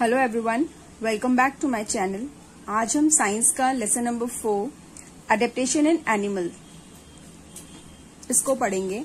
Hello everyone, welcome back to my channel. आज हम science का lesson number 4 adaptation in animal इसको पढ़ेंगे।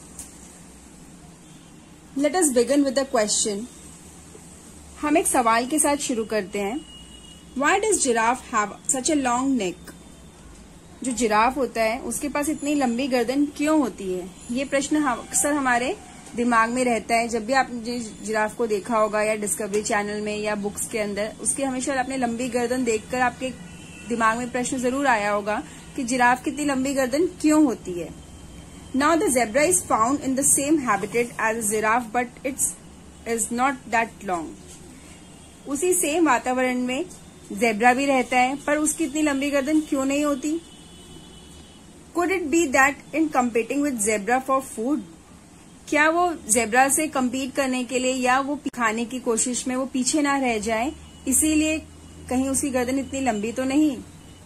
Let us begin with the question. हम एक सवाल के साथ शुरू करते हैं। Why does giraffe have such a long neck? जो जिराफ होता है उसके पास इतनी लंबी गर्दन क्यों होती है? ये प्रश्न अक्सर हमारे दिमाग में रहता है। जब भी आपने जिराफ को देखा होगा या डिस्कवरी चैनल में या बुक्स के अंदर, उसके हमेशा अपने लंबी गर्दन देखकर आपके दिमाग में प्रश्न जरूर आया होगा कि जिराफ की इतनी लंबी गर्दन क्यों होती है। Now the zebra is found in the same habitat as a giraffe but its is not that long. उसी सेम वातावरण में ज़ेब्रा भी रहता है, पर उसकी इतनी लंबी गर्दन क्यों नहीं होती? Could it be that in competing with zebra for food? क्या वो ज़ेब्रा से कम्पीट करने के लिए या वो खाने की कोशिश में वो पीछे ना रह जाए, इसीलिए कहीं उसकी गर्दन इतनी लंबी तो नहीं?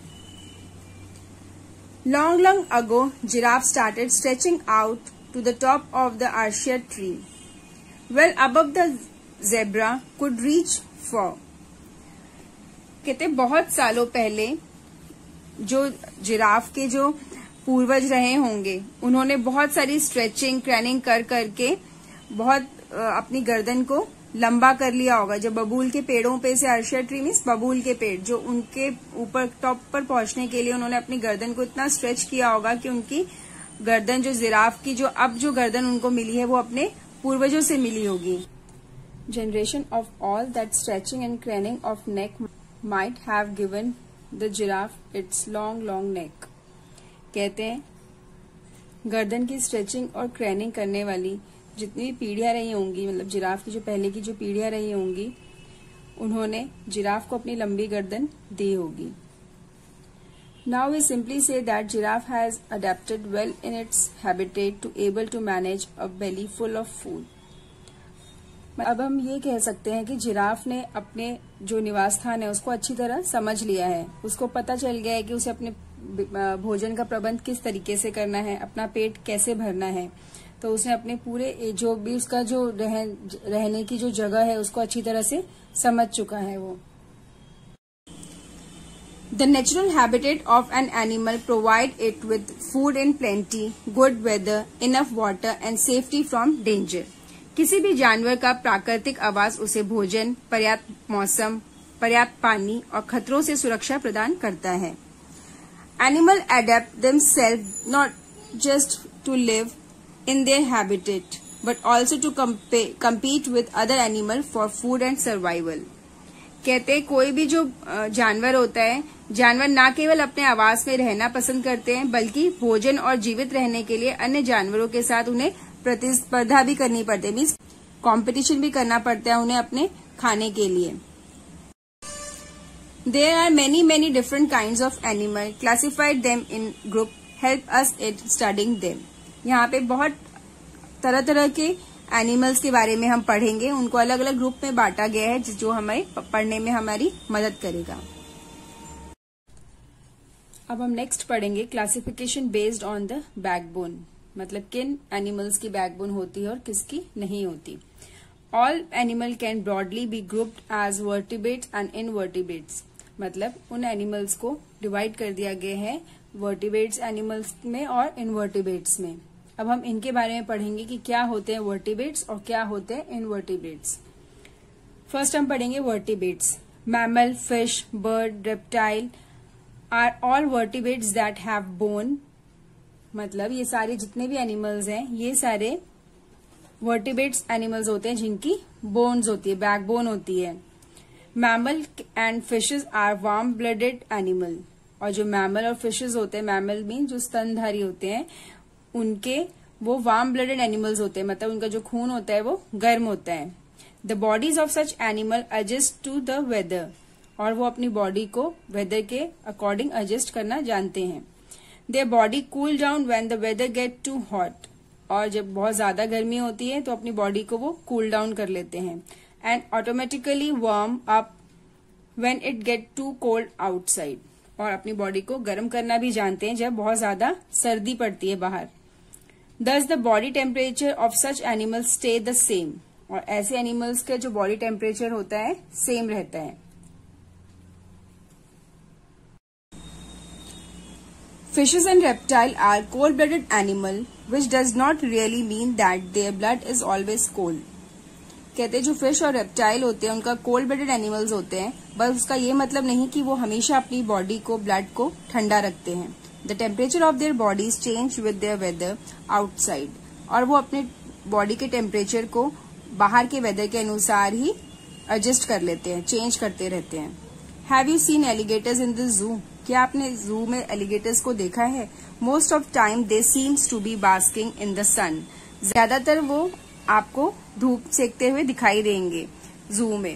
Long ago, giraffe started stretching out to the top of the acacia tree, well above the zebra could reach for. कहते बहुत सालों पहले जो जिराफ के जो पूर्वज रहे होंगे, उन्होंने बहुत सारी स्ट्रेचिंग क्रैनिंग कर करके बहुत अपनी गर्दन को लंबा कर लिया होगा। जब बबूल के पेड़ों पे से, आर्शिया ट्री मीन्स बबूल के पेड़, जो उनके ऊपर टॉप पर पहुंचने के लिए उन्होंने अपनी गर्दन को इतना स्ट्रेच किया होगा कि उनकी गर्दन, जो जिराफ की जो गर्दन उनको मिली है, वो अपने पूर्वजों से मिली होगी। Generation of all that stretching and craning of neck might have given the giraffe its long neck. कहते हैं गर्दन की स्ट्रेचिंग और क्रैनिंग करने वाली जितनी भी पीढ़ियां रही होंगी, मतलब जिराफ की जो पहले की जो पीढ़ियां रही होंगी, उन्होंने जिराफ को अपनी लंबी गर्दन दी होगी। Now we simply say that giraffe has adapted well in its habitat to able to manage a belly full of food. अब हम ये कह सकते हैं कि जिराफ ने अपने जो निवास स्थान है उसको अच्छी तरह समझ लिया है। उसको पता चल गया है कि उसे अपने भोजन का प्रबंध किस तरीके से करना है, अपना पेट कैसे भरना है। तो उसने अपने पूरे जो भी उसका जो रहने की जो जगह है उसको अच्छी तरह से समझ चुका है वो। The natural habitat of an animal provide it with food in plenty, good weather, enough water and safety from danger. किसी भी जानवर का प्राकृतिक आवास उसे भोजन, पर्याप्त मौसम, पर्याप्त पानी और खतरों से सुरक्षा प्रदान करता है। Animals adapt themselves not just to live in their habitat, but also to compete with other animals for food and survival. कहते हैं कोई भी जो जानवर होता है, जानवर न केवल अपने आवास में रहना पसंद करते हैं, बल्कि भोजन और जीवित रहने के लिए अन्य जानवरों के साथ उन्हें प्रतिस्पर्धा भी करनी पड़ती है, मीन्स कॉम्पिटिशन भी करना पड़ता है उन्हें अपने खाने के लिए। There are many different kinds of animal. Classified them in group help us in studying them. यहाँ पे बहुत तरह तरह के एनिमल्स के बारे में हम पढ़ेंगे। उनको अलग अलग ग्रुप में बांटा गया है जो हमें पढ़ने में हमारी मदद करेगा। अब हम नेक्स्ट पढ़ेंगे classification based on the backbone, मतलब किन एनिमल्स की बैकबोन होती है और किसकी नहीं होती। All animal can broadly be grouped as vertebrates and invertebrates. मतलब उन एनिमल्स को डिवाइड कर दिया गया है वर्टिब्रेट्स एनिमल्स में और इनवर्टिब्रेट्स में। अब हम इनके बारे में पढ़ेंगे कि क्या होते हैं वर्टिब्रेट्स और क्या होते हैं इनवर्टिब्रेट्स। फर्स्ट हम पढ़ेंगे vertebrates. Mammal, fish, bird, reptile are all vertebrates that have bone. मतलब ये सारे जितने भी एनिमल्स हैं, ये सारे वर्टिब्रेट्स एनिमल्स होते हैं जिनकी बोन्स होती है, बैकबोन होती है। Mammal and fishes are warm blooded animal. और जो मैमल और फिशेज होते हैं, मैमल मीन जो स्तनधारी होते हैं, उनके वो वार्म ब्लडेड एनिमल्स होते हैं, मतलब उनका जो खून होता है वो गर्म होता है। The bodies of such animal adjust to the weather. और वो अपनी बॉडी को वेदर के अकॉर्डिंग एडजस्ट करना जानते हैं। Their body cool down when the weather get too hot. और जब बहुत ज्यादा गर्मी होती है तो अपनी बॉडी को वो कूल डाउन कर लेते हैं। And automatically warm up when it get too cold outside. और अपनी बॉडी को गर्म करना भी जानते हैं जब बहुत ज्यादा सर्दी पड़ती है बाहर। Thus the body temperature of such animals stay the same. और ऐसे एनिमल्स का जो बॉडी टेम्परेचर होता है सेम रहता है। Fishes and reptiles are cold-blooded animal, which does not really mean that their blood is always cold. कहते हैं जो फिश और रेप्टाइल होते हैं उनका कोल्ड ब्लडेड एनिमल्स होते हैं, बस उसका ये मतलब नहीं कि वो हमेशा अपनी बॉडी को, ब्लड को ठंडा रखते हैं। The temperature of their bodies change with their weather outside, और वो अपने बॉडी के टेम्परेचर को बाहर के वेदर के अनुसार ही एडजस्ट कर लेते हैं, चेंज करते रहते हैं। Have you seen alligators in the zoo? क्या आपने जू में एलिगेटर्स को देखा है? Most of time they seems to be basking in the sun. ज्यादातर वो आपको धूप सेकते हुए दिखाई देंगे जू में।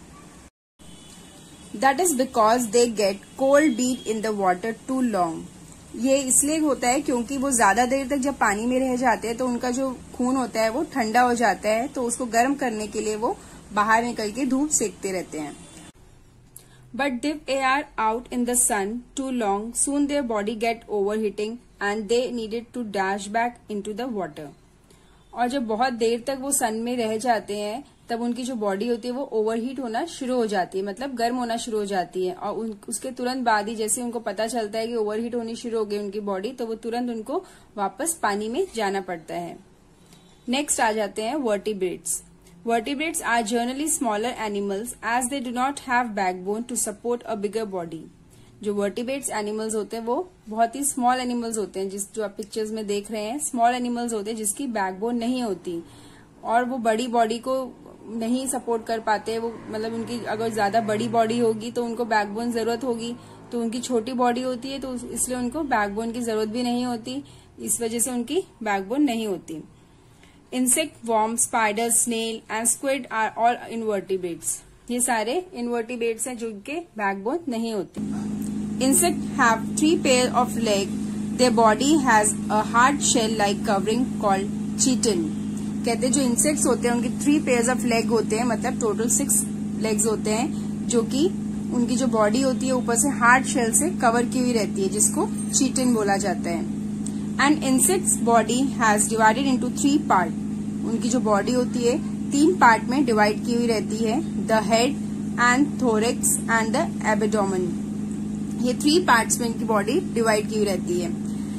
That is because they get cold bit in the water too long. ये इसलिए होता है क्योंकि वो ज्यादा देर तक जब पानी में रह जाते हैं तो उनका जो खून होता है वो ठंडा हो जाता है, तो उसको गर्म करने के लिए वो बाहर निकल के धूप सेकते रहते हैं। But if they are out in the sun too long, soon their body get overheating and they needed to dash back into the water. और जब बहुत देर तक वो सन में रह जाते हैं तब उनकी जो बॉडी होती है वो ओवरहीट होना शुरू हो जाती है, मतलब गर्म होना शुरू हो जाती है। और उसके तुरंत बाद ही जैसे उनको पता चलता है कि ओवरहीट होनी शुरू हो गई उनकी बॉडी, तो वो तुरंत उनको वापस पानी में जाना पड़ता है। नेक्स्ट आ जाते हैं vertebrates. Vertebrates are generally smaller animals as they do not have backbone to support a bigger body. जो vertebrates animals होते हैं वो बहुत ही small animals होते हैं, जो आप पिक्चर्स में देख रहे हैं small animals होते हैं जिसकी backbone नहीं होती और वो बड़ी बॉडी को नहीं सपोर्ट कर पाते। वो मतलब उनकी अगर ज्यादा बड़ी बॉडी होगी तो उनको बैकबोन जरूरत होगी, तो उनकी छोटी बॉडी होती है तो इसलिए उनको बैकबोन की जरूरत भी नहीं होती, इस वजह से उनकी बैकबोन नहीं होती। Insect, worm, spider, snail and squid are all invertebrates. ये सारे इनवर्टिब्रेट्स हैं जिनके बैकबोन नहीं होती। Insect have 3 pair of leg, their body has a hard shell like covering called chitin. कहते हैं जो इंसेक्ट्स होते हैं उनकी 3 पेयर्स ऑफ लेग होते हैं, मतलब टोटल 6 लेग्स होते हैं, जो कि उनकी जो बॉडी होती है ऊपर से हार्ड शेल से कवर की हुई रहती है, जिसको चिटिन बोला जाता है। And insects body has divided into 3 part. उनकी जो बॉडी होती है 3 पार्ट में डिवाइड की हुई रहती है, the head and thorax and the abdomen. ये 3 पार्ट्स में इनकी बॉडी डिवाइड की हुई रहती है।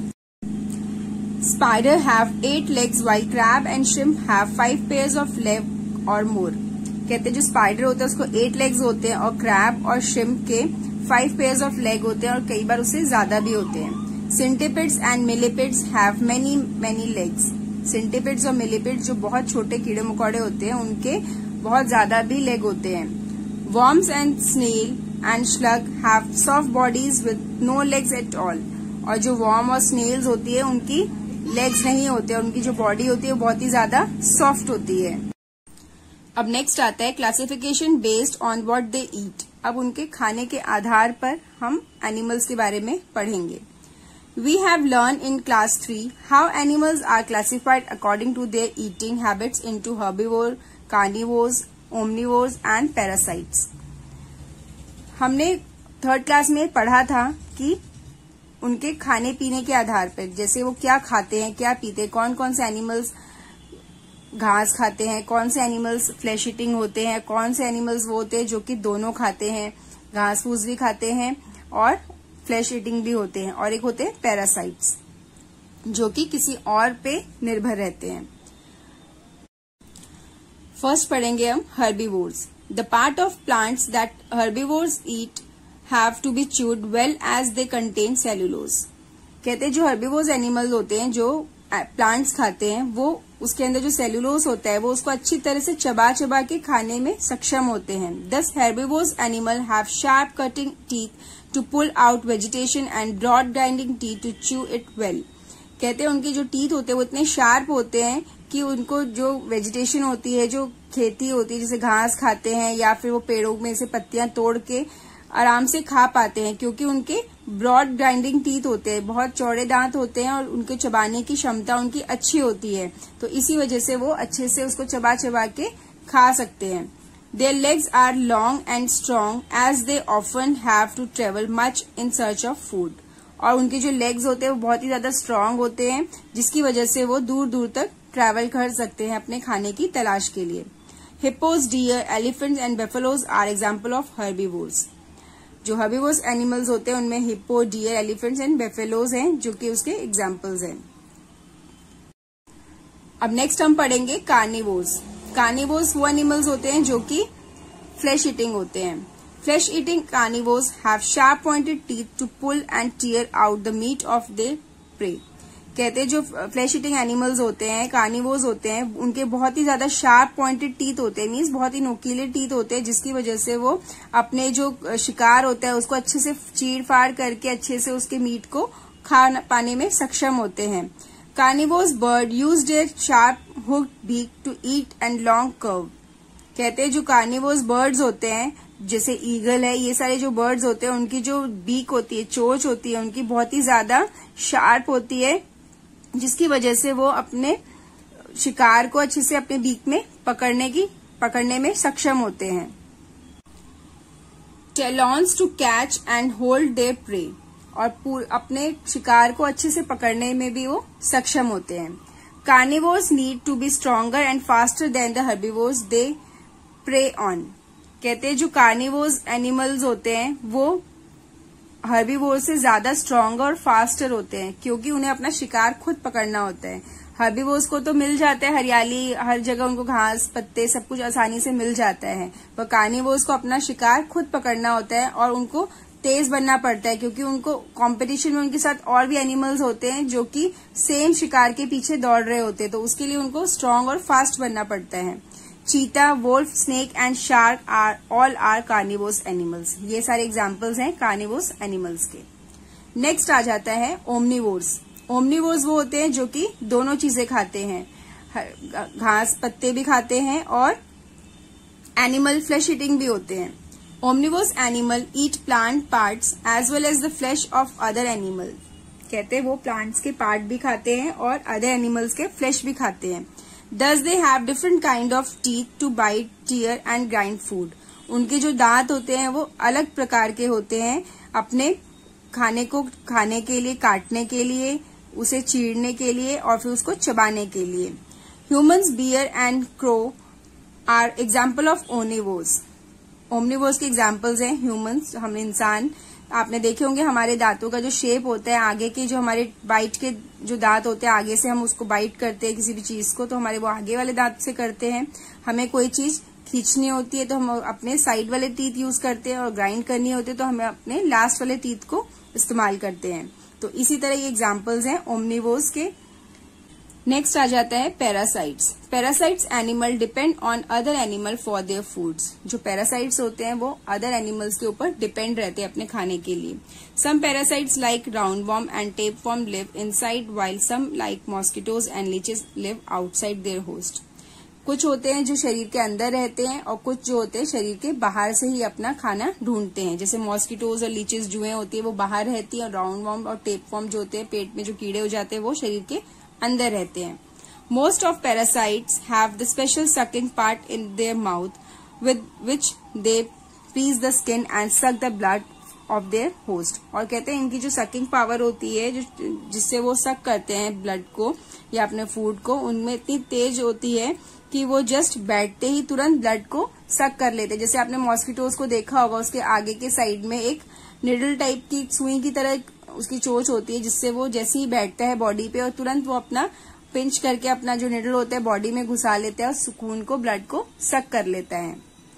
Spider have 8 legs while crab and shrimp have 5 pairs of leg or more। कहते हैं जो स्पाइडर होता है उसको 8 legs होते हैं और क्रैब और श्रिम्प के 5 pairs of leg होते हैं और कई बार उससे ज्यादा भी होते हैं। Centipedes and millipedes have many legs। Centipedes और मिलिपिड्स जो बहुत छोटे कीड़े मकोड़े होते हैं उनके बहुत ज्यादा भी लेग होते हैं। Worms and snail and slug have soft bodies with no legs at all. और जो वर्म और स्नेल्स होती है उनकी लेग्स नहीं होते, उनकी जो बॉडी होती है वो बहुत ही ज्यादा सॉफ्ट होती है। अब नेक्स्ट आता है classification based on what they eat. अब उनके खाने के आधार पर हम एनिमल्स के बारे में पढ़ेंगे। We have learned in class 3 how animals are classified according to their eating habits into herbivore, carnivores, omnivores and parasites. हमने 3rd क्लास में पढ़ा था कि उनके खाने पीने के आधार पर, जैसे वो क्या खाते हैं, क्या पीते हैं, कौन कौन से एनिमल्स घास खाते हैं, कौन से एनिमल्स फ्लैश ईटिंग होते हैं, कौन से एनिमल्स वो होते हैं जो कि दोनों खाते हैं, घास फूस भी खाते हैं और फ्लैश ईटिंग भी होते हैं, और एक होते हैं पैरासाइट्स जो कि किसी और पे निर्भर रहते हैं। फर्स्ट पढ़ेंगे हम herbivores. The part of plants that herbivores eat have to be chewed well as they contain cellulose. कहते हैं जो हर्बीवोर्स एनिमल्स होते हैं जो प्लांट्स खाते हैं वो उसके अंदर जो सेल्यूलोज होता है वो उसको अच्छी तरह से चबा चबा के खाने में सक्षम होते हैं। Thus herbivores animal have sharp cutting teeth to pull out vegetation and broad grinding teeth to chew it well। कहते हैं उनके जो टीथ होते हैं वो इतने शार्प होते हैं कि उनको जो वेजिटेशन होती है, जो खेती होती है, जैसे घास खाते हैं या फिर वो पेड़ों में से पत्तियां तोड़ के आराम से खा पाते हैं, क्योंकि उनके ब्रॉड ग्राइंडिंग टीथ होते हैं, बहुत चौड़े दांत होते हैं और उनके चबाने की क्षमता उनकी अच्छी होती है, तो इसी वजह से वो अच्छे से उसको चबा चबा के खा सकते हैं। Their legs are long and strong as they often have to travel much in search of food। और उनके जो लेग्स होते हैं वो बहुत ही ज्यादा स्ट्रांग होते हैं जिसकी वजह से वो दूर दूर तक ट्रैवल कर सकते हैं अपने खाने की तलाश के लिए। Hippos, deer, elephants and buffaloes are example of herbivores. जो हर्बीवोर्स एनिमल्स होते हैं उनमें hippo, deer, elephants and buffaloes हैं, जो कि उसके एग्जाम्पल्स हैं। अब नेक्स्ट हम पढ़ेंगे कार्निवोर्स। कार्निवोर्स वो एनिमल्स होते हैं जो कि फ्लैश ईटिंग होते हैं। Flesh eating carnivores have sharp pointed teeth to pull and tear out the meat of their prey. कहते हैं जो फ्लैश ईटिंग एनिमल्स होते हैं, कार्निवोर्स होते हैं, उनके बहुत ही ज्यादा शार्प पॉइंटेड टीथ होते हैं, मीन्स बहुत ही नोकीले टीथ होते हैं, जिसकी वजह से वो अपने जो शिकार होता है उसको अच्छे से चीर फाड़ करके अच्छे से उसके मीट को खा पाने में सक्षम होते हैं। Carnivores bird use their sharp hooked beak to eat and long curve. कहते हैं जो कार्निवोर्स बर्ड्स होते हैं, जैसे ईगल है, ये सारे जो बर्ड्स होते हैं उनकी जो बीक होती है, चोंच होती है, उनकी बहुत ही ज्यादा शार्प होती है, जिसकी वजह से वो अपने शिकार को अच्छे से अपने बीक में पकड़ने में सक्षम होते हैं। Talons to catch and hold their prey, और अपने शिकार को अच्छे से पकड़ने में भी वो सक्षम होते हैं। Carnivores need to be stronger and faster than the herbivores they prey on. कहते हैं जो कार्निवोर्स एनिमल्स होते हैं वो हर्बीवोर्स से ज्यादा स्ट्रॉन्गर और फास्टर होते हैं, क्योंकि उन्हें अपना शिकार खुद पकड़ना होता है। हर्बीवोर्स को तो मिल जाता है हरियाली, हर जगह उनको घास पत्ते सब कुछ आसानी से मिल जाता है, पर कार्निवोर्स को अपना शिकार खुद पकड़ना होता है और उनको तेज बनना पड़ता है, क्योंकि उनको कंपटीशन में उनके साथ और भी एनिमल्स होते हैं जो कि सेम शिकार के पीछे दौड़ रहे होते हैं, तो उसके लिए उनको स्ट्रांग और फास्ट बनना पड़ता है। Cheetah, wolf, snake and shark are carnivores animals. ये सारे एग्जाम्पल्स हैं कार्निवोर्स एनिमल्स के। नेक्स्ट आ जाता है ओमनिवोर्स। ओमनिवोर्स वो होते हैं जो कि दोनों चीजें खाते हैं, घास पत्ते भी खाते हैं और एनिमल फ्लैश ईटिंग भी होते हैं। Omnivorous animal eat plant parts as well as the flesh of other animal। कहते हैं वो प्लांट्स के पार्ट भी खाते हैं और अदर एनिमल्स के फ्लैश भी खाते हैं। Thus they have different kind of teeth to bite, tear and grind food। उनके जो दांत होते हैं वो अलग प्रकार के होते हैं, अपने खाने को खाने के लिए, काटने के लिए, उसे चीरने के लिए और फिर उसको चबाने के लिए। Humans, bear and crow are example of omnivores। Omnivores के एग्जाम्पल्स हैं ह्यूमंस, हम इंसान। आपने देखे होंगे हमारे दांतों का जो शेप होता है, आगे के जो हमारे बाइट के जो दांत होते हैं, आगे से हम उसको बाइट करते हैं किसी भी चीज को, तो हमारे वो आगे वाले दांत से करते हैं। हमें कोई चीज खींचनी होती है तो हम अपने साइड वाले टीथ यूज करते हैं, और ग्राइंड करनी होती है तो हमें अपने लास्ट वाले टीथ को इस्तेमाल करते हैं। तो इसी तरह ये एग्जाम्पल्स हैं ओमनिवोर्स के। नेक्स्ट आ जाता है parasites. Parasites animal depend on other animal for their foods. जो पैरासाइट्स होते हैं वो अदर एनिमल्स के ऊपर डिपेंड रहते हैं अपने खाने के लिए। Some parasites like roundworm and tapeworm live inside, while some like mosquitoes and leeches live outside their host. कुछ होते हैं जो शरीर के अंदर रहते हैं और कुछ जो होते हैं शरीर के बाहर से ही अपना खाना ढूंढते हैं। जैसे मॉस्किटोज और लीचेस जुएं होती है वो बाहर रहती है, और राउंडवॉर्म और टेपवॉर्म जो होते हैं पेट में जो कीड़े हो जाते हैं वो शरीर के अंदर रहते हैं। Most of parasites have the special sucking part in their mouth with which they freeze the skin and suck the blood of their host। और कहते हैं इनकी जो सकिंग पावर होती है, जिससे वो सक करते हैं ब्लड को या अपने फूड को, उनमें इतनी तेज होती है कि वो जस्ट बैठते ही तुरंत ब्लड को सक कर लेते हैं। जैसे आपने मॉस्किटोज को देखा होगा, उसके आगे के साइड में एक निडल टाइप की सुई की तरह उसकी चोंच होती है, जिससे वो जैसे ही बैठता है बॉडी पे और तुरंत वो अपना पिंच करके अपना जो निडल होता है बॉडी में घुसा लेता है और सुकून को, ब्लड को सक कर लेता है।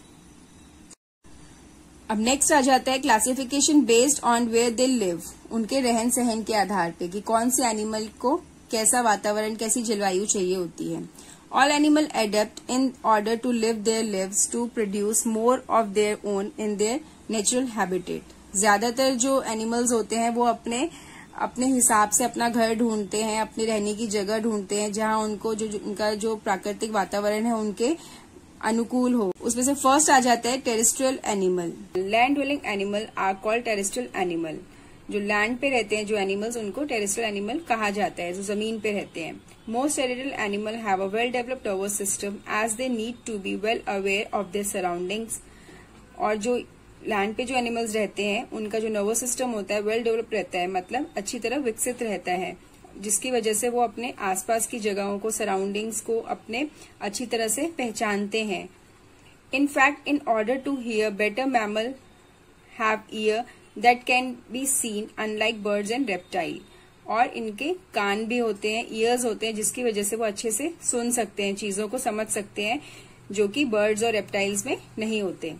अब नेक्स्ट आ जाता है classification based on where they live. उनके रहन सहन के आधार पे कि कौन से एनिमल को कैसा वातावरण, कैसी जलवायु चाहिए होती है। All animal adapt in order to live their lives to produce more of their own in their natural habitat. ज्यादातर जो एनिमल्स होते हैं वो अपने हिसाब से अपना घर ढूंढते हैं, अपनी रहने की जगह ढूंढते हैं, जहां उनको उनका जो प्राकृतिक वातावरण है उनके अनुकूल हो। उसमें से फर्स्ट आ जाता है terrestrial animal. Land dwelling animal are called terrestrial animal. जो लैंड पे रहते हैं जो एनिमल्स, उनको टेरेस्ट्रियल एनिमल कहा जाता है, जो जमीन पे रहते हैं। Most terrestrial animal have a well developed nervous system as they need to be well aware of their surroundings. और जो लैंड पे जो एनिमल्स रहते हैं उनका जो नर्वस सिस्टम होता है वेल डेवलप रहता है, मतलब अच्छी तरह विकसित रहता है, जिसकी वजह से वो अपने आसपास की जगहों को, सराउंडिंग्स को अपने अच्छी तरह से पहचानते हैं In fact, in order to hear better, mammal have ear that can be seen, unlike birds and reptile. और इनके कान भी होते हैं, ईयर्स होते हैं, जिसकी वजह से वो अच्छे से सुन सकते हैं, चीजों को समझ सकते हैं, जो कि बर्ड्स और रेप्टाइल्स में नहीं होते.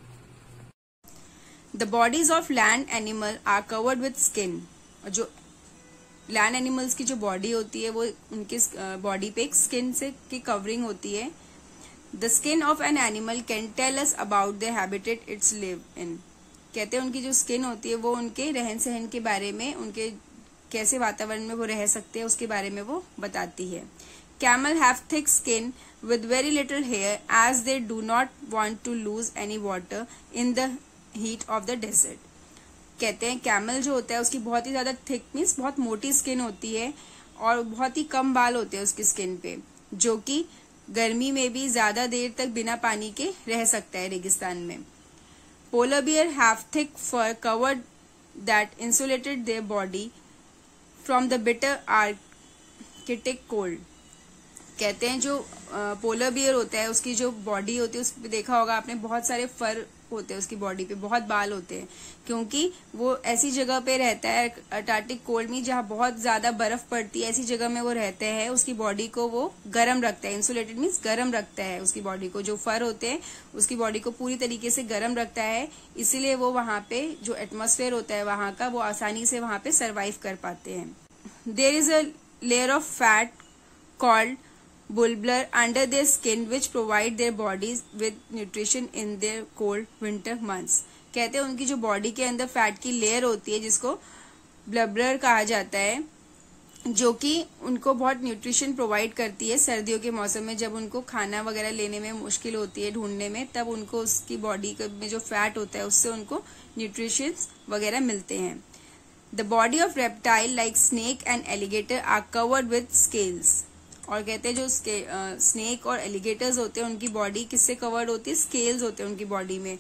The bodies of land animal are covered with skin. जो लैंड एनिमल्स की जो बॉडी होती है वो उनके बॉडी पे एक स्किन से की कवरिंग होती है. The skin of an animal can tell us about the habitat it's live in. कहते हैं उनकी जो स्किन होती है वो उनके रहन सहन के बारे में, उनके कैसे वातावरण में वो रह सकते हैं उसके बारे में वो बताती है. Camel have thick skin with very little hair as they do not want to lose any water in the heat of the desert. कहते हैं कैमल जो होता है उसकी बहुत ही ज्यादा थिक मीन्स बहुत मोटी स्किन होती है और बहुत ही कम बाल होते हैं उसकी स्किन पे, जो कि गर्मी में भी ज्यादा देर तक बिना पानी के रह सकता है रेगिस्तान में. Polar bear have thick fur covered that insulated their body from the bitter Arctic cold. कहते हैं जो पोलर बियर होता है उसकी जो बॉडी होती है उस पर देखा होगा आपने, बहुत सारे फर होते हैं उसकी बॉडी पे, बहुत बाल होते हैं, क्योंकि वो ऐसी जगह पे रहता है अंटार्कटिक कोल्ड में जहाँ बहुत ज्यादा बर्फ पड़ती है, ऐसी जगह में वो रहते हैं. उसकी बॉडी को वो गर्म रखता है. इंसुलेटेड मीन्स गर्म रखता है उसकी बॉडी को. जो फर होते हैं उसकी बॉडी को पूरी तरीके से गर्म रखता है, इसीलिए वो वहां पे जो एटमॉस्फेयर होता है वहां का वो आसानी से वहां पे सर्वाइव कर पाते हैं. There is a layer of fat called bulbar under their skin which provide their bodies with nutrition in their cold winter months. कहते हैं उनकी जो बॉडी के अंदर फैट की लेयर होती है जिसको ब्लबर कहा जाता है, जो कि उनको बहुत न्यूट्रिशन प्रोवाइड करती है सर्दियों के मौसम में. जब उनको खाना वगैरह लेने में मुश्किल होती है ढूंढने में, तब उनको उसकी बॉडी में जो फैट होता है उससे उनको न्यूट्रिशन वगैरह मिलते हैं. The body of reptile like snake and alligator are covered with scales. और कहते हैं जो स्नेक और एलिगेटर्स होते हैं उनकी बॉडी किससे कवर्ड होती है, स्केल्स होते हैं उनकी बॉडी में.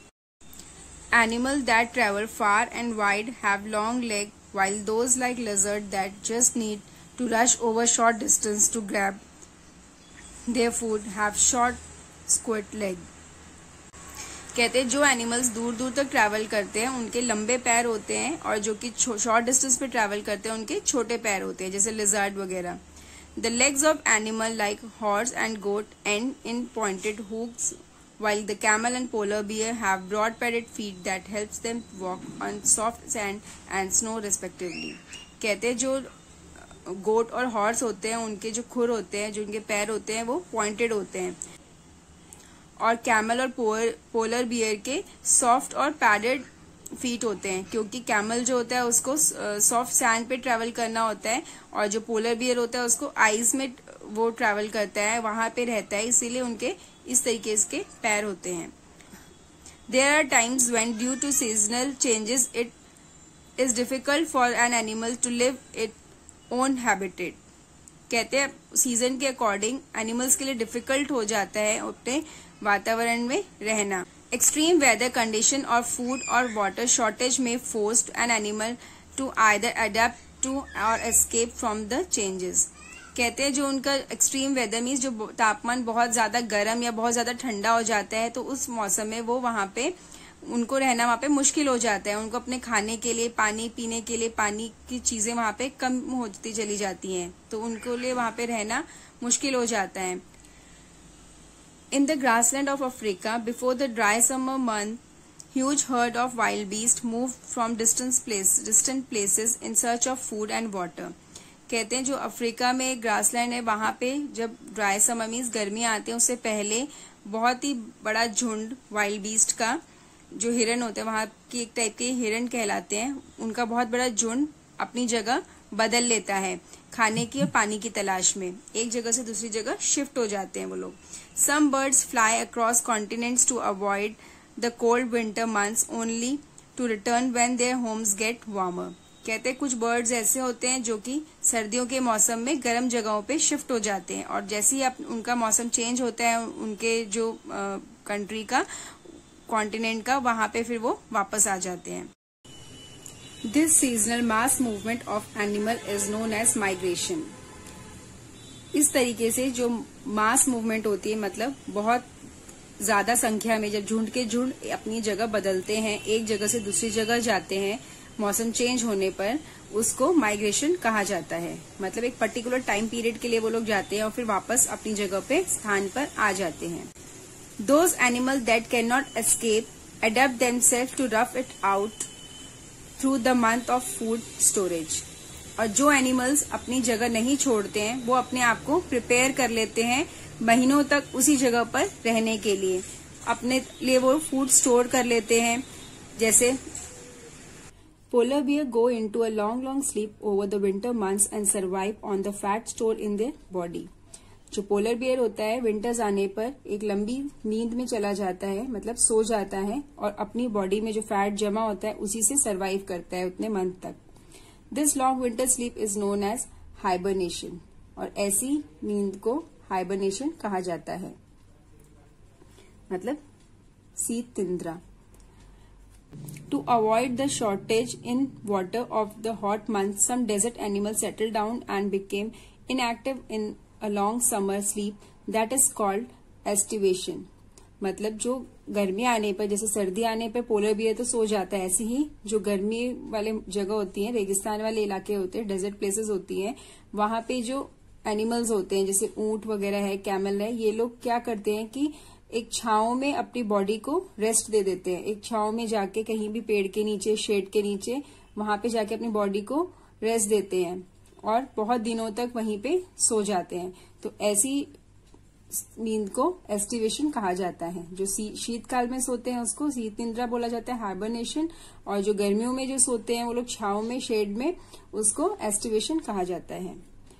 Animal that travel far and wide have long leg while those like lizard that just need to rush over short distance to grab their food have short squat leg. कहते हैं जो animals दूर दूर तक travel करते हैं उनके लंबे पैर होते हैं, और जो कि शॉर्ट डिस्टेंस पे ट्रैवल करते हैं उनके छोटे पैर होते हैं, जैसे लिजर्ड वगैरह. The legs of animal like horse and goat end in pointed hooks, while the camel and polar bear have broad-padded feet that helps them walk on soft sand and snow respectively. कहते हैं जो गोट और horse होते हैं उनके जो खुर होते हैं, जो उनके पैर होते हैं वो पॉइंटेड होते हैं, और कैमल और पोलर बियर के सॉफ्ट और पैडेड फीट होते हैं, क्योंकि कैमल जो होता है उसको सॉफ्ट सैंड पे ट्रैवल करना होता है, और जो पोलर बियर होता है उसको आइस में वो ट्रैवल करता है, वहां पे रहता है, इसीलिए उनके इस तरीके के पैर होते हैं. There are times when due to seasonal changes it is difficult for an animal to live it own habitat. कहते हैं सीजन के अकॉर्डिंग एनिमल्स के लिए डिफिकल्ट हो जाता है अपने वातावरण में रहना. Extreme weather condition or food or water shortage may force an animal to either adapt to or escape from the changes. कहते हैं जो उनका एक्सट्रीम वेदर मीन्स जो तापमान बहुत ज्यादा गर्म या बहुत ज्यादा ठंडा हो जाता है, तो उस मौसम में वो वहां पे उनको रहना वहां पे मुश्किल हो जाता है. उनको अपने खाने के लिए, पानी पीने के लिए, पानी की चीजें वहां पे कम होती चली जाती हैं, तो उनको लिए वहां पे रहना मुश्किल हो जाता है. In the grassland of Africa, before the dry summer month, huge herd of wild beasts moved from distant places in search of food and water. कहते हैं जो अफ्रीका में ग्रासलैंड है वहां पे जब ड्राई समर मीन्स गर्मियां आती हैं उससे पहले बहुत ही बड़ा झुंड वाइल्ड बीस्ट का, जो हिरन होते हैं वहां की एक टाइप के हिरन कहलाते हैं, उनका बहुत बड़ा झुंड अपनी जगह बदल लेता है खाने की और पानी की तलाश में. एक जगह से दूसरी जगह शिफ्ट हो जाते हैं वो लोग. Some birds fly across continents to avoid the cold winter months only to return when their homes get warmer. कहते हैं कुछ बर्ड्स ऐसे होते हैं जो कि सर्दियों के मौसम में गर्म जगहों पे शिफ्ट हो जाते हैं, और जैसे ही उनका मौसम चेंज होता है उनके जो कंट्री का, कॉन्टिनेंट का, वहां पे फिर वो वापस आ जाते हैं. This seasonal mass movement of animal is known as migration. इस तरीके से जो मास मूवमेंट होती है, मतलब बहुत ज्यादा संख्या में जब झुंड के झुंड अपनी जगह बदलते हैं, एक जगह से दूसरी जगह जाते हैं मौसम चेंज होने पर, उसको माइग्रेशन कहा जाता है। मतलब एक पर्टिकुलर टाइम पीरियड के लिए वो लोग जाते हैं और फिर वापस अपनी जगह पे स्थान पर आ जाते हैं। Those animal that can not escape adapt themselves to rough it out through the month of food storage. और जो एनिमल्स अपनी जगह नहीं छोड़ते हैं वो अपने आप को प्रिपेयर कर लेते हैं महीनों तक उसी जगह पर रहने के लिए, अपने लिए वो फूड स्टोर कर लेते हैं। जैसे polar bear go into a long sleep over the winter months and survive on the fat stored in their body। जो पोलर बियर होता है विंटर्स आने पर एक लंबी नींद में चला जाता है, मतलब सो जाता है और अपनी बॉडी में जो फैट जमा होता है उसी से सरवाइव करता है उतने मंथ तक। This long winter sleep is known as hibernation, और ऐसी नींद को हाइबरनेशन कहा जाता है, मतलब शीत निद्रा। To avoid the shortage in water of the hot months, some desert animals settled down and became inactive in a long summer sleep that is called estivation। मतलब जो गर्मी आने पर, जैसे सर्दी आने पर पोलर बियर तो सो जाता है, ऐसे ही जो गर्मी वाले जगह होती है, रेगिस्तान वाले इलाके होते हैं, डेजर्ट प्लेसेस होती हैं, वहां पे जो एनिमल्स होते हैं जैसे ऊंट वगैरह है, कैमल है, ये लोग क्या करते हैं कि एक छांव में अपनी बॉडी को रेस्ट दे देते हैं। एक छांव में जाके कहीं भी पेड़ के नीचे, शेड के नीचे, वहां पे जाके अपनी बॉडी को रेस्ट देते हैं और बहुत दिनों तक वहीं पे सो जाते हैं। तो ऐसी नींद को एस्टिवेशन कहा जाता है। जो शीतकाल में सोते हैं उसको शीत निद्रा बोला जाता है, हाइबरनेशन, और जो गर्मियों में जो सोते हैं वो लोग छांव में, शेड में, उसको एस्टिवेशन कहा जाता है।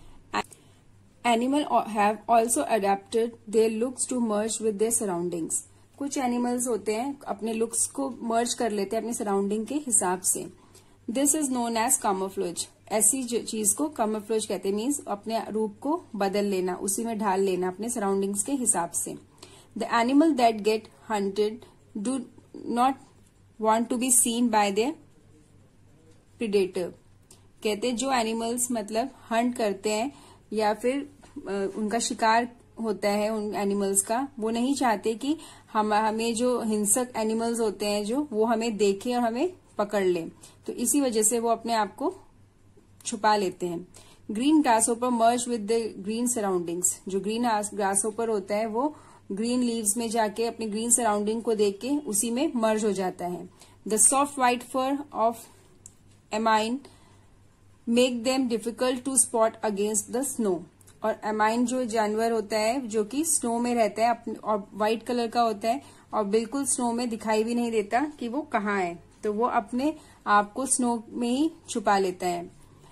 Animal have also adapted their looks to merge with their surroundings। कुछ एनिमल्स होते हैं अपने लुक्स को मर्ज कर लेते हैं अपने सराउंडिंग के हिसाब से। This is known as camouflage। ऐसी चीज को camouflage कहते हैं, मीन्स अपने रूप को बदल लेना, उसी में ढाल लेना अपने सराउंडिंग्स के हिसाब से। The animal that get hunted do not want to be seen by their predator. कहते हैं जो एनिमल्स मतलब हंट करते हैं या फिर उनका शिकार होता है उन एनिमल्स का, वो नहीं चाहते कि हमें जो हिंसक एनिमल्स होते हैं जो वो हमें देखें और हमें पकड़ लें, तो इसी वजह से वो अपने आप को छुपा लेते हैं। Green grasshopper merge with the green surroundings. जो ग्रीन ग्रासहोपर होता है वो ग्रीन लीव्स में जाके अपनी ग्रीन सराउंडिंग को देख के उसी में मर्ज हो जाता है। The soft white fur of ermine make them difficult to spot against the snow. और एमाइन जो जानवर होता है जो कि स्नो में रहता है और व्हाइट कलर का होता है और बिल्कुल स्नो में दिखाई भी नहीं देता कि वो कहाँ है, तो वो अपने आप को स्नो में ही छुपा लेता है।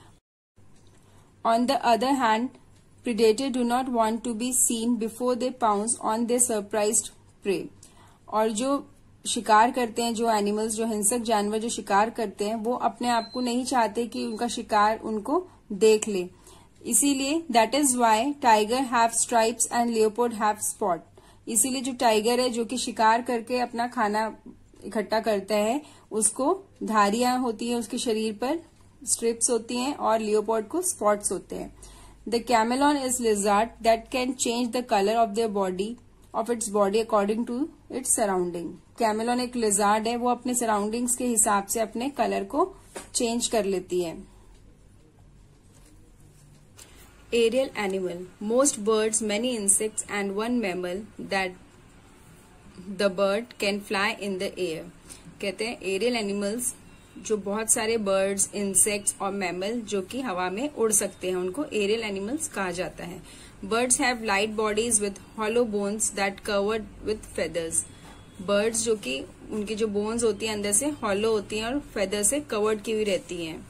On the other hand, predator do not want to be seen before they pounce on they surprised prey. और जो शिकार करते हैं, जो एनिमल्स, जो हिंसक जानवर जो शिकार करते हैं, वो अपने आप को नहीं चाहते कि उनका शिकार उनको देख ले। इसीलिए that is why tiger have stripes and leopard have spot. इसीलिए जो टाइगर है जो कि शिकार करके अपना खाना इकट्ठा करता है, उसको धारियां होती हैं उसके शरीर पर, स्ट्रिप्स होती हैं, और लियोपोर्ड को स्पॉट्स होते हैं। The chameleon is lizard that can change the colour of their body of its body according to its surrounding. Chameleon एक लिजर्ड है, वो अपने सराउंडिंग्स के हिसाब से अपने कलर को चेंज कर लेती है। Aerial animal, most birds, many insects and one mammal that the bird can fly in the air। कहते हैं एरियल एनिमल्स जो बहुत सारे बर्ड्स, इंसेक्ट्स और मैमल जो कि हवा में उड़ सकते हैं, उनको एरियल एनिमल्स कहा जाता है। Birds have light bodies with hollow bones that covered with feathers. Birds जो कि उनकी जो बोन्स होती है अंदर से हॉलो होती हैं और फेदर से कवर्ड की हुई रहती हैं।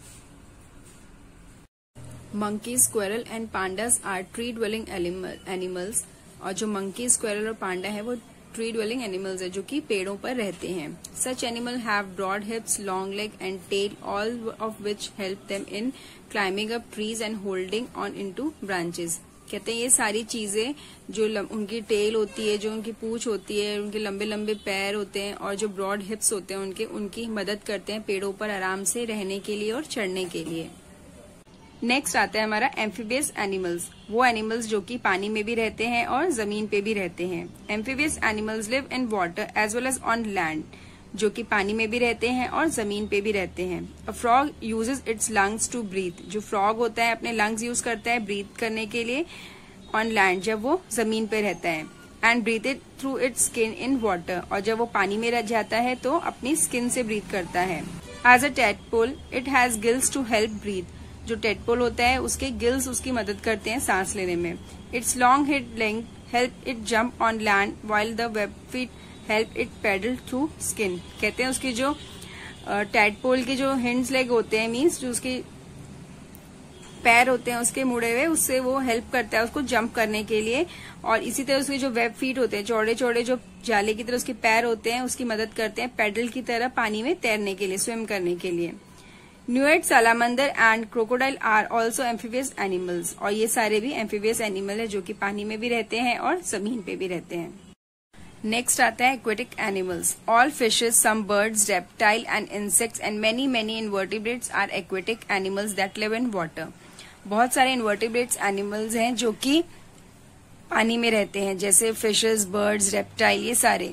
Monkey, squirrel and pandas are tree dwelling animals. और जो मंकी, स्क्वेरल और पांडा है वो ट्री ड्वेलिंग एनिमल्स है जो कि पेड़ों पर रहते हैं। Such animal have broad hips, long leg and tail, all of which help them in climbing up trees and holding on into branches. कहते हैं ये सारी चीजें जो उनकी टेल होती है, जो उनकी पूंछ होती है, उनके लंबे लंबे पैर होते हैं और जो ब्रॉड हिप्स होते हैं उनकी मदद करते हैं पेड़ों पर आराम से रहने के लिए और चढ़ने के लिए। नेक्स्ट आता है हमारा एम्फीबियस एनिमल्स, वो एनिमल्स जो कि पानी में भी रहते हैं और जमीन पे भी रहते हैं। Amphibious animals live in water as well as on land, जो कि पानी में भी रहते हैं और जमीन पे भी रहते हैं। A frog uses its lungs to breathe, जो फ्रॉग होता है अपने लंग्स यूज करता है ब्रीथ करने के लिए ऑन लैंड, जब वो जमीन पे रहता है। And breathe it through its skin in water, और जब वो पानी में रह जाता है तो अपनी स्किन से ब्रीथ करता है। As a tadpole it has gills to help breathe, जो टैडपोल होता है उसके गिल्स उसकी मदद करते हैं सांस लेने में। Its long head length help it jump on land while the web feet help it paddle through skin. कहते हैं उसकी जो टैडपोल के जो हिंड्स लेग होते हैं, मीन्स जो उसके पैर होते हैं उसके मुड़े हुए, उससे वो हेल्प करता है उसको जंप करने के लिए। और इसी तरह उसके जो वेब फीट होते हैं, चौड़े चौड़े जो जाले की तरह उसके पैर होते हैं, उसकी मदद करते हैं पैडल की तरह पानी में तैरने के लिए, स्विम करने के लिए। Newt, salamander and crocodile are also amphibious animals, और ये सारे भी एम्फीबियस एनिमल है जो कि पानी में भी रहते हैं और जमीन पे भी रहते हैं। नेक्स्ट आता है aquatic animals. All fishes, some birds, reptile and insects and many many invertebrates are aquatic animals that live in water. बहुत सारे इनवर्टिब्रेट्स एनिमल्स हैं जो कि पानी में रहते हैं, जैसे फिशेस, बर्ड्स, रेप्टाइल, ये सारे।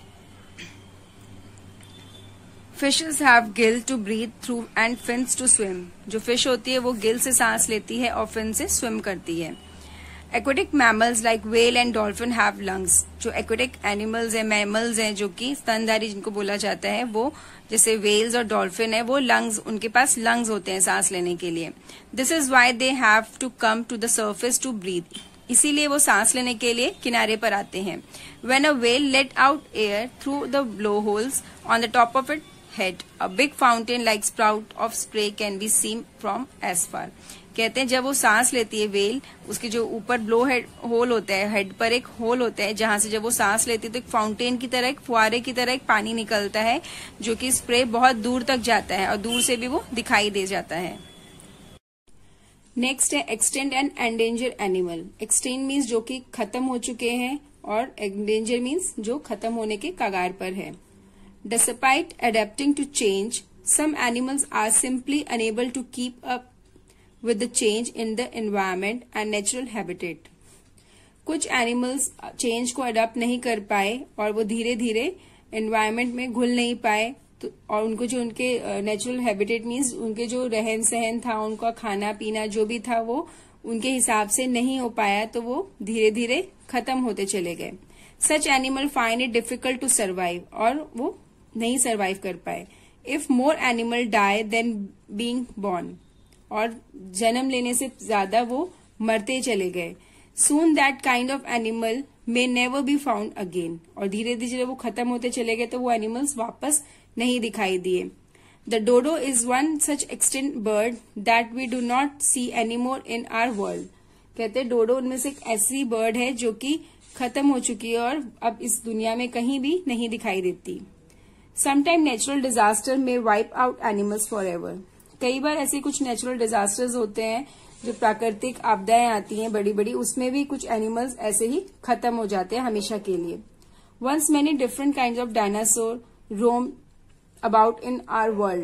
Fishes have gill to breathe through and fins to swim, जो फिश होती है वो गिल से सांस लेती है और फिन से स्विम करती है। Aquatic mammals like whale and dolphin have lungs, जो एक्वेटिक एनिमल्स हैं, मैमल्स हैं जो कि स्तनधारी जिनको बोला जाता है, वो जैसे व्हेल्स और डॉल्फिन है, वो लंग्स, उनके पास लंग्स होते हैं सांस लेने के लिए। This is why they have to come to the surface to breathe, इसीलिए वो सांस लेने के लिए किनारे पर आते हैं। When a whale let out air through the blow holes on the top of it head, a big fountain like sprout of spray can be seen from as far। कहते हैं जब वो सांस लेती है वेल, उसके जो ऊपर ब्लो हेड होल होता है, हेड पर एक होल होता है, जहां से जब वो सांस लेती है तो एक फाउंटेन की तरह, एक फुहारे की तरह एक पानी निकलता है, जो कि स्प्रे बहुत दूर तक जाता है और दूर से भी वो दिखाई दे जाता है। नेक्स्ट है extinct and endanger animal. Extinct means जो कि खत्म हो चुके हैं, और एंडेंजर मीन्स जो खत्म होने के कगार पर है। Despite adapting to change, some animals are simply unable to keep up with the change in the environment and natural habitat। कुछ एनिमल्स चेंज को अडॉप्ट नहीं कर पाए और वो धीरे धीरे एनवायरमेंट में घुल नहीं पाए, तो और उनको जो उनके नेचुरल हैबिटेट मीन्स उनके जो रहन सहन था, उनका खाना पीना जो भी था, वो उनके हिसाब से नहीं हो पाया, तो वो धीरे धीरे खत्म होते चले गए। Such animal find it difficult to survive, और वो नहीं सर्वाइव कर पाए। If more animal die then being born, और जन्म लेने से ज्यादा वो मरते चले गए। Soon that kind of animal may never be found again, और धीरे धीरे वो खत्म होते चले गए तो वो एनिमल्स वापस नहीं दिखाई दिए। The dodo is one such extinct bird that we do not see any more in our world. कहते हैं डोडो उनमें से एक ऐसी बर्ड है जो कि खत्म हो चुकी है और अब इस दुनिया में कहीं भी नहीं दिखाई देती। Sometime natural disaster may wipe out animals forever. कई बार ऐसे कुछ नेचुरल डिजास्टर्स होते हैं, जो प्राकृतिक आपदाएं आती हैं बड़ी बड़ी, उसमें भी कुछ एनिमल्स ऐसे ही खत्म हो जाते हैं हमेशा के लिए। Once many different kinds of dinosaur roam about in our world,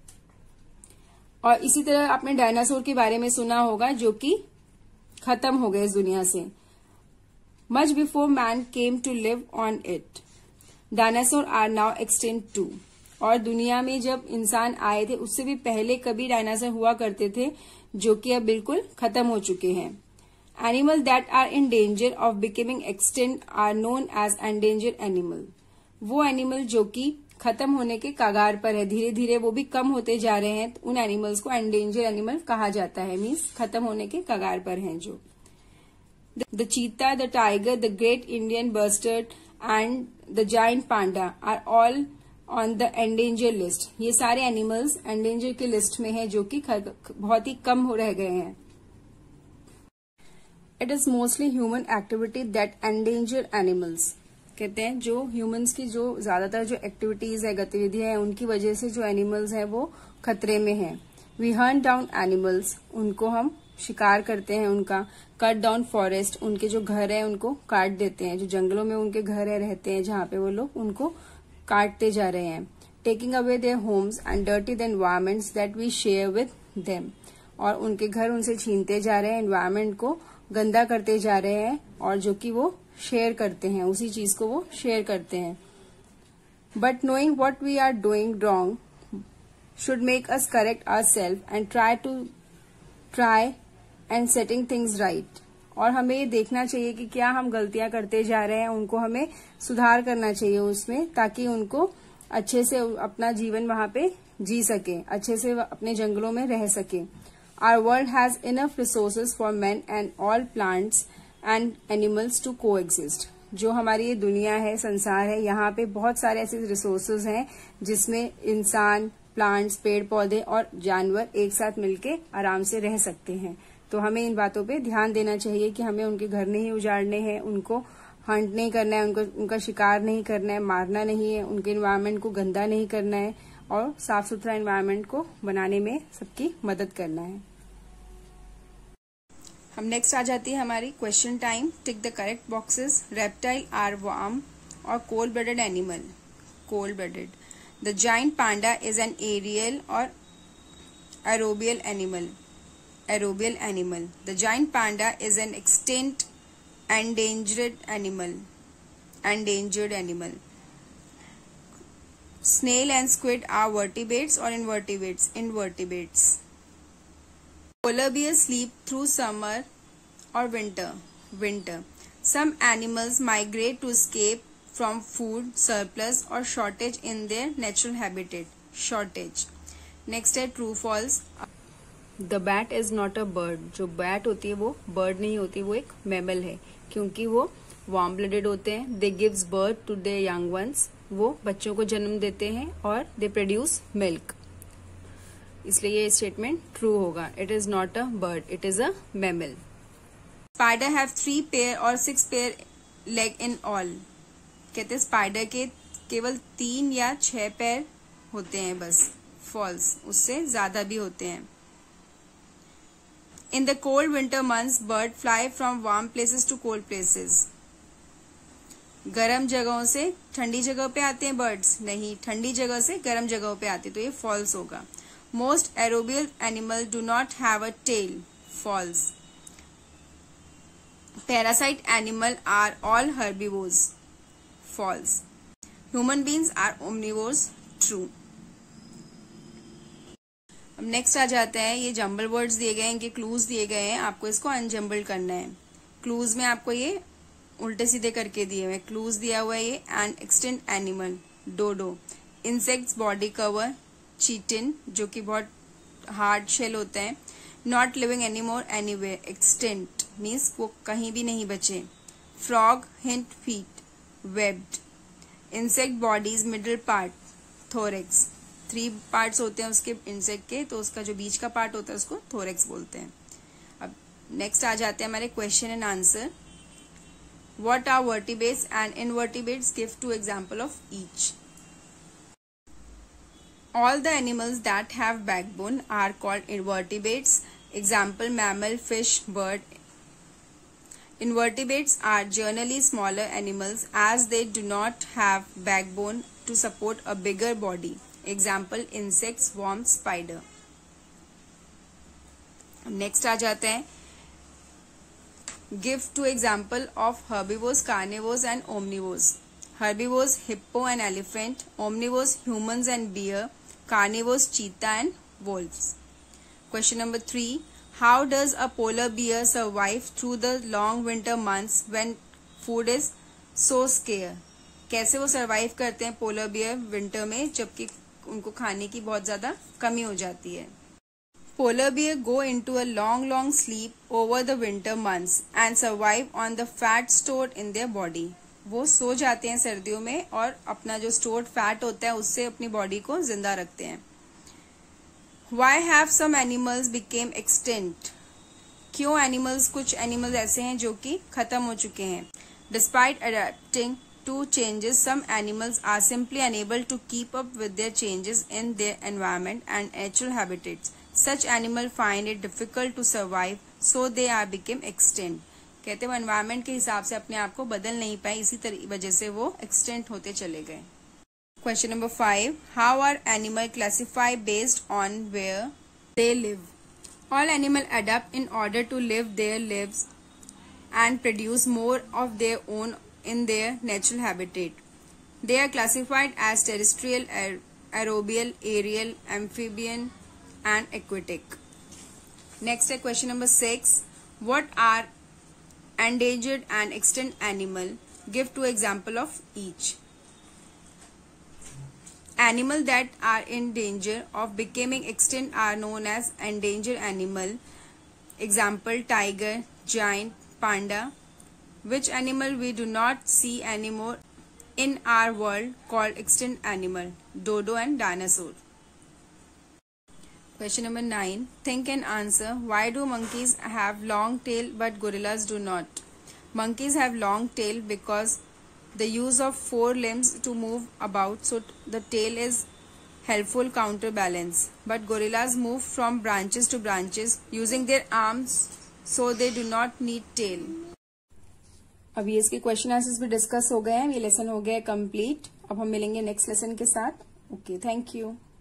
और इसी तरह आपने डायनासोर के बारे में सुना होगा जो कि खत्म हो गए इस दुनिया से। Much before man came to live on it, dinosaur are now extinct too. और दुनिया में जब इंसान आए थे उससे भी पहले कभी डायनासोर हुआ करते थे, जो कि अब बिल्कुल खत्म हो चुके हैं। Animal that are in danger of becoming extinct are known as endanger animal. वो एनिमल जो कि खत्म होने के कगार पर है, धीरे धीरे वो भी कम होते जा रहे हैं, तो उन एनिमल्स को एंडेंजर एनिमल कहा जाता है, मीन्स खत्म होने के कगार पर हैं जो। The cheetah, the tiger, the great Indian bustard and the giant panda are all on the endanger list. ये सारे एनिमल्स एंडेंजर की लिस्ट में हैं जो कि बहुत ही कम हो रह गए हैं। It is mostly human activity that endanger animals. कहते हैं जो ह्यूमंस की जो ज्यादातर जो एक्टिविटीज है, गतिविधियां हैं, उनकी वजह से जो एनिमल्स हैं वो खतरे में हैं। वी हंट डाउन एनिमल्स, उनको हम शिकार करते हैं उनका। कट डाउन फॉरेस्ट, उनके जो घर है उनको काट देते हैं, जो जंगलों में उनके घर है रहते हैं जहां पे वो लोग, उनको काटते जा रहे हैं। Taking away their homes and dirty the environments that we share with them, और उनके घर उनसे छीनते जा रहे हैं, एनवायरमेंट को गंदा करते जा रहे हैं, और जो कि वो शेयर करते हैं, उसी चीज को वो शेयर करते हैं. But knowing what we are doing wrong should make us correct ourselves and try and setting things right. और हमें ये देखना चाहिए कि क्या हम गलतियां करते जा रहे हैं, उनको हमें सुधार करना चाहिए उसमें, ताकि उनको अच्छे से अपना जीवन वहां पे जी सके, अच्छे से अपने जंगलों में रह सके. Our world has enough resources for men and all plants and animals to coexist. जो हमारी ये दुनिया है, संसार है, यहाँ पे बहुत सारे ऐसे रिसोर्सेज हैं जिसमें इंसान, प्लांट्स, पेड़ पौधे और जानवर एक साथ मिलके आराम से रह सकते हैं. तो हमें इन बातों पे ध्यान देना चाहिए कि हमें उनके घर नहीं उजाड़ने हैं, उनको हंट नहीं करना है, उनका शिकार नहीं करना है, मारना नहीं है, उनके एनवायरनमेंट को गंदा नहीं करना है, और साफ सुथरा एनवायरनमेंट को बनाने में सबकी मदद करना है. हम नेक्स्ट आ जाती है हमारी question time. Tick the correct boxes. Reptile are warm और cold blooded animal. Cold blooded. The giant panda is an aerial और aerobial animal. Aerobial animal. The giant panda is an extinct endangered animal. Snail and squid are vertebrates or invertebrates? Invertebrates. Polar bears sleep through summer or winter. Some animals migrate to escape from food surplus or shortage in their natural habitat. Shortage. Next है true false. The bat is not a bird. जो bat होती है वो bird नहीं होती, वो एक mammal है, क्योंकि वो वार्म ब्लडेड होते हैं. They gives birth to their young ones. वो बच्चों को जन्म देते हैं और दे प्रोड्यूस मिल्क. इसलिए ये स्टेटमेंट ट्रू होगा. It is not a bird, it is a mammal. Spider have 3 pair और 6 पेयर लेग इन ऑल. कहते हैं स्पाइडर के केवल 3 या 6 पैर होते हैं बस. फॉल्स, उससे ज्यादा भी होते हैं. In the cold winter months, birds fly from warm places to cold places. गर्म जगहों से ठंडी जगह पे आते हैं बर्ड्स? नहीं, ठंडी जगह से गर्म जगहों पे आते, तो ये फॉल्स होगा. Most aerobial animals do not have a tail. False. Parasite animals are all herbivores. False. Human beings are omnivores. True. अब नेक्स्ट आ जाते हैं. ये जंबल वर्ड्स दिए गए हैं, इनके क्लूज दिए गए हैं, आपको इसको अनजम्बल करना है. क्लूज में आपको ये उल्टे सीधे करके दिए हुए. क्लूज दिया हुआ है ये an extant animal, dodo. Insects body cover, chitin, जो कि बहुत हार्ड शेल होते हैं. Not living any more anywhere, extant means वो कहीं भी नहीं बचे. Frog, hint, feet, webbed. Insect bodies middle part, thorax. 3 parts होते हैं उसके इंसेक्ट के, तो उसका जो बीच का पार्ट होता है उसको थोरेक्स बोलते हैं. अब नेक्स्ट आ जाते हैं हमारे question and answer. What are vertebrates and invertebrates? Give 2 example of each. All the animals that have backbone are called invertebrates. Example mammal, fish, bird. Invertebrates are generally smaller animals as they do not have backbone to support a bigger body. Example insects, worms, spider. Next आ जाते हैं. Give 2 example of herbivores, carnivores and omnivores. Herbivores hippo and elephant. Omnivores humans and deer. Carnivores cheetah and wolves. Question number 3. How does a polar bear survive through the long winter months when food is so scarce? कैसे वो survive करते हैं polar bear winter में, जबकि उनको खाने की बहुत ज्यादा कमी हो जाती है. Polar bear go into a long sleep over the winter months and survive on the fat stored in their body. वो सो जाते हैं सर्दियों में और अपना जो स्टोर्ड फैट होता है उससे अपनी बॉडी को जिंदा रखते हैं. Why have some animals became extinct? क्यों एनिमल्स, कुछ एनिमल्स ऐसे हैं जो कि खत्म हो चुके हैं. Despite adapting to changes, some animals are simply unable to keep up with their changes in their environment and natural habitats. Such animals find it difficult to survive, so they are became extinct. कहते हैं वो environment के हिसाब से अपने आप को बदल नहीं पाए, इसी वजह से वो एक्सटेंट होते चले गए. Question number 5. How are animals classified based on where they live? All animals adapt in order to live their lives and produce more of their own in their natural habitat. They are classified as terrestrial, aerobial, aerial, amphibian, and aquatic. Next is question number 6. What are endangered and extinct animal? Give two example of each. Animals that are in danger of becoming extinct are known as endangered animal. Example: tiger, giant, panda. Which animal we do not see anymore in our world called extinct animal? Dodo and dinosaur. Question number 9. Think and answer. Why do monkeys have long tail but gorillas do not? Monkeys have long tail because the use of 4 limbs to move about, so the tail is helpful counterbalance. But gorillas move from branches to branches using their arms, so they do not need tail. अभी इसके question answers भी discuss हो गए हैं. ये lesson हो गया है कंप्लीट. अब हम मिलेंगे नेक्स्ट लेसन के साथ. Okay, thank you.